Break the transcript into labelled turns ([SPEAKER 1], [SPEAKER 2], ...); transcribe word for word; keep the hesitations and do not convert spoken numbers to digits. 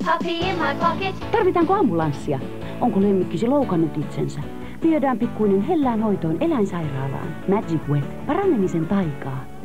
[SPEAKER 1] puppy in my pocket.
[SPEAKER 2] Tarvitaanko ambulanssia? Onko lemmikkisi loukannut itsensä? Viedään pikkuinen hellään hoitoon eläinsairaalaan. Magic Vet. Paranemisen taikaa.